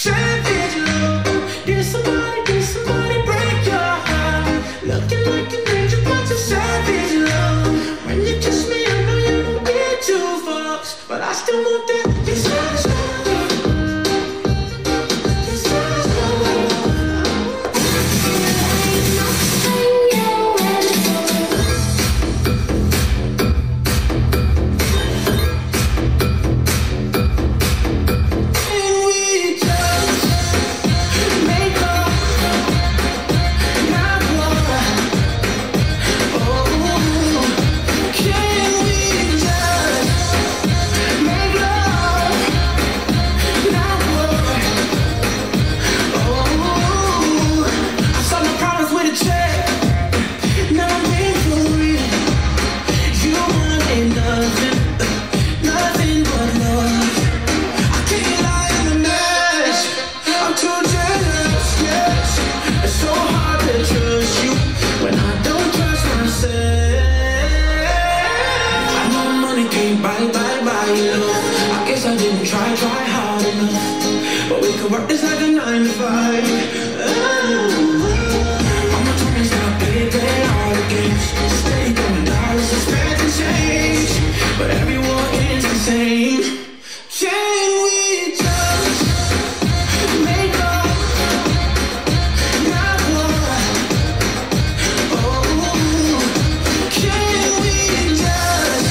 Savage love. Did somebody break your heart? Looking like an angel, but you're savage love. When you kiss me, I know you don't get two fucks, but I still want that. You're savage love. I guess I didn't try hard enough, but we could work this like a 9 to 5. All my time is now pay all the games. Steady coming dollars, expecting change, but everyone is the same. Can we just make up? Not war. Oh, can we just?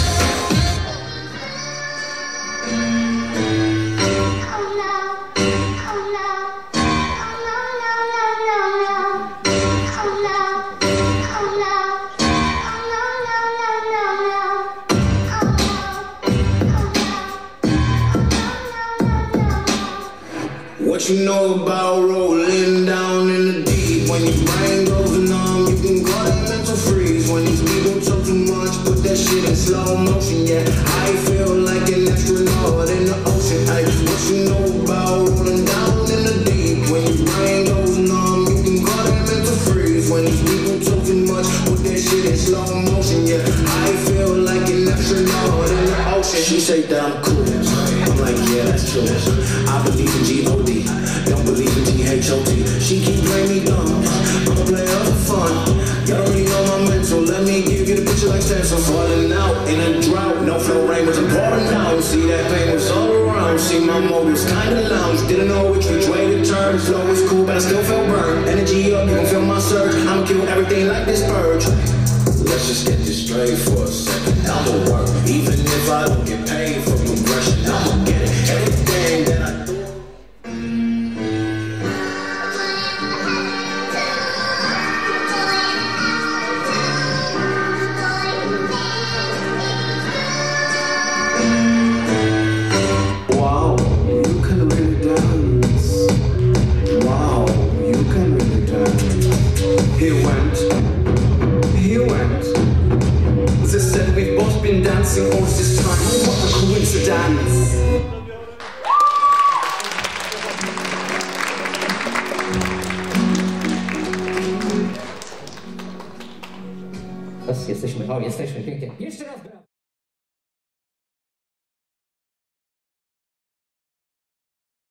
What you know about rolling down in the deep? When your brain goes numb, you can call it mental freeze. When these people talk too much, put that shit in slow motion. Yeah, I feel like an astronaut in the ocean. Ay, what you know about rolling down in the deep? When your brain goes numb, you can call it mental freeze. When these people talk too much, put that shit in slow motion. Yeah, I feel like an astronaut in the ocean. She say that I'm cool. I'm like, yeah, that's true. I believe in G.O.D. Don't believe in T.H.O.T. She keep playing me dumb. I'm a player for fun. Y'all already know my mental. Let me give you the picture like stencil. Falling out in a drought. No flow rain was pouring down. See that pain was all around. See my motives kinda lounge. Didn't know which way to turn. Flow was cool, but I still felt burned. Energy up, you can feel my surge. I'ma kill everything like this purge. Let's just get this straight for a second. I'ma work, even if I don't get paid for progression. I'ma get it. Everything that I do. Wow, you can really dance. Wow, you can really dance. He went. As I said, we've both been dancing all this time. What a coincidence. Jesteśmy pięknie. Jeszcze raz brawo.